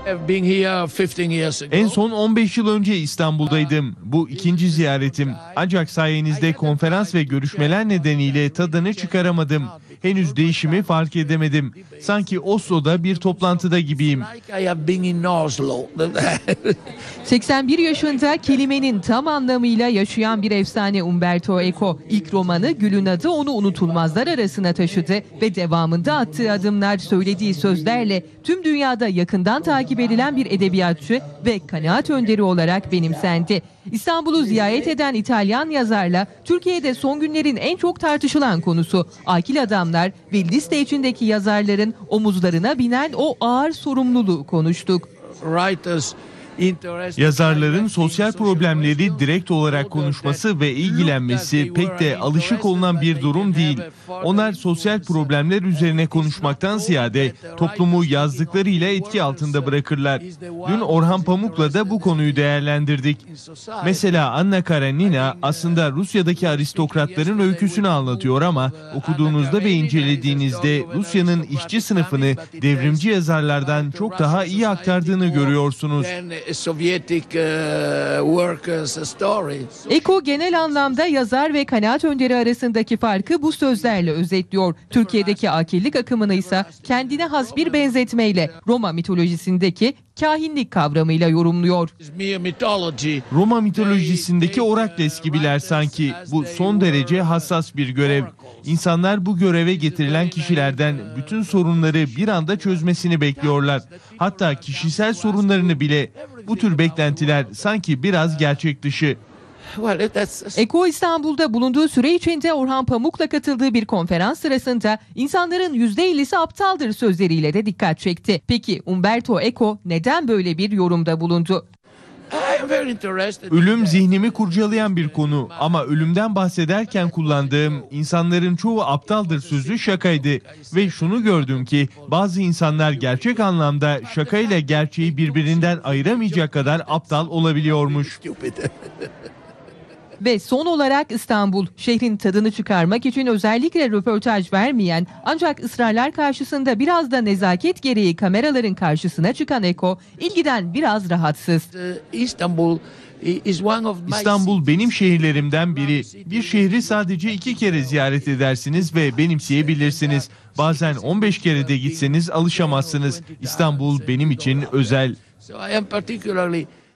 En son 15 yıl önce İstanbul'daydım. Bu ikinci ziyaretim. Ancak sayenizde konferans ve görüşmeler nedeniyle tadını çıkaramadım. Henüz değişimi fark edemedim. Sanki Oslo'da bir toplantıda gibiyim. 81 yaşında kelimenin tam anlamıyla yaşayan bir efsane Umberto Eco. İlk romanı Gül'ün Adı onu unutulmazlar arasına taşıdı ve devamında attığı adımlar, söylediği sözlerle tüm dünyada yakından takip edilen bir edebiyatçı ve kanaat önderi olarak benimsendi. İstanbul'u ziyaret eden İtalyan yazarla Türkiye'de son günlerin en çok tartışılan konusu akil adamlar ve liste içindeki yazarların omuzlarına binen o ağır sorumluluğu konuştuk. Yazarların sosyal problemleri direkt olarak konuşması ve ilgilenmesi pek de alışık olunan bir durum değil. Onlar sosyal problemler üzerine konuşmaktan ziyade toplumu yazdıklarıyla etki altında bırakırlar. Dün Orhan Pamuk'la da bu konuyu değerlendirdik. Mesela Anna Karenina aslında Rusya'daki aristokratların öyküsünü anlatıyor ama okuduğunuzda ve incelediğinizde Rusya'nın işçi sınıfını devrimci yazarlardan çok daha iyi aktardığını görüyorsunuz. Eco genel anlamda yazar ve kanaat önderi arasındaki farkı bu sözlerle özetliyor. Türkiye'deki akillik akımını ise kendine has bir benzetmeyle Roma mitolojisindeki kahinlik kavramıyla yorumluyor. Roma mitolojisindeki Orakles gibiler sanki. Bu son derece hassas bir görev. İnsanlar bu göreve getirilen kişilerden bütün sorunları bir anda çözmesini bekliyorlar. Hatta kişisel sorunlarını bile. Bu tür beklentiler sanki biraz gerçek dışı. Eco İstanbul'da bulunduğu süre içinde Orhan Pamuk'la katıldığı bir konferans sırasında insanların %50'si aptaldır sözleriyle de dikkat çekti. Peki Umberto Eco neden böyle bir yorumda bulundu? Ölüm zihnimi kurcalayan bir konu ama ölümden bahsederken kullandığım insanların çoğu aptaldır sözü şakaydı. Ve şunu gördüm ki bazı insanlar gerçek anlamda şakayla gerçeği birbirinden ayıramayacak kadar aptal olabiliyormuş. Ve son olarak İstanbul, şehrin tadını çıkarmak için özellikle röportaj vermeyen ancak ısrarlar karşısında biraz da nezaket gereği kameraların karşısına çıkan Eco, ilgiden biraz rahatsız. İstanbul benim şehirlerimden biri. Bir şehri sadece 2 kere ziyaret edersiniz ve benimseyebilirsiniz. Bazen 15 kere de gitseniz alışamazsınız. İstanbul benim için özel.